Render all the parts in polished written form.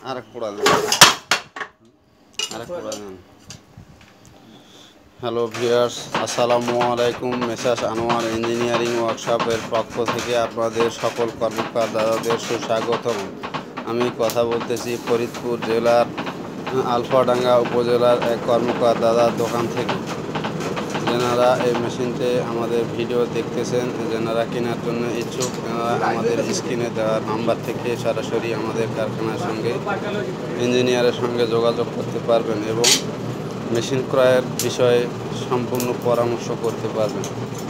আরেক পোড়া দেন, আরেক পোড়া দেন। হ্যালো ভিউয়ার্স, আসসালামু আলাইকুম। মেসার্স আনোয়ার ইঞ্জিনিয়ারিং ওয়ার্কশপের পক্ষ থেকে আপনাদের সকল কর্মকার দাদাদের সুস্বাগতম। আমি কথা বলতেছি ফরিদপুর জেলার আলফাডাঙ্গা উপজেলার এক কর্মকার দাদার দোকান থেকে। যেনারা এই মেশিনতে আমাদের ভিডিও দেখতেছেন, যেনারা কেনার জন্য ইচ্ছুক, তেনারা আমাদের স্ক্রিনে দেওয়া নাম্বার থেকে সরাসরি আমাদের কারখানার সঙ্গে ইঞ্জিনিয়ারের সঙ্গে যোগাযোগ করতে পারবেন এবং মেশিন ক্রয়ের বিষয়ে সম্পূর্ণ পরামর্শ করতে পারবেন।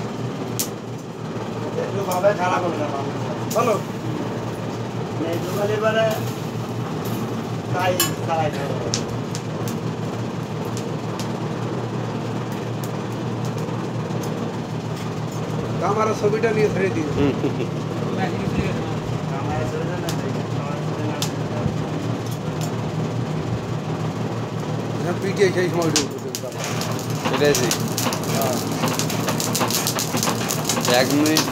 আমার ছবিটা নিয়ে ধরে দিন। পিটিয়ে সেই সময় এটাই জি, 1 মিনিট।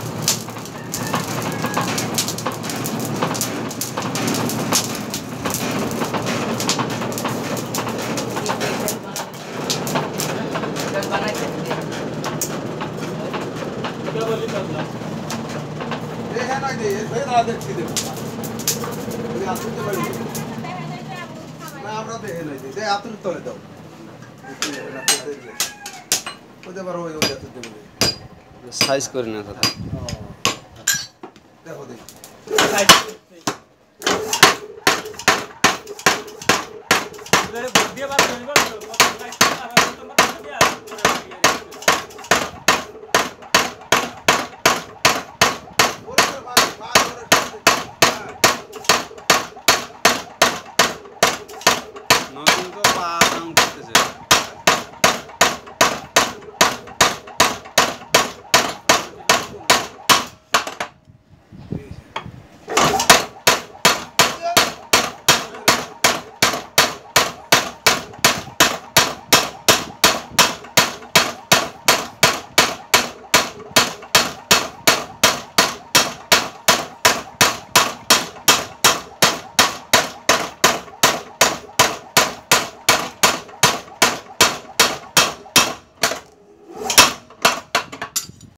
আমরা দেখে নাই আতুর তলে দাও সাইজ করি না কথা। দেখো দেখি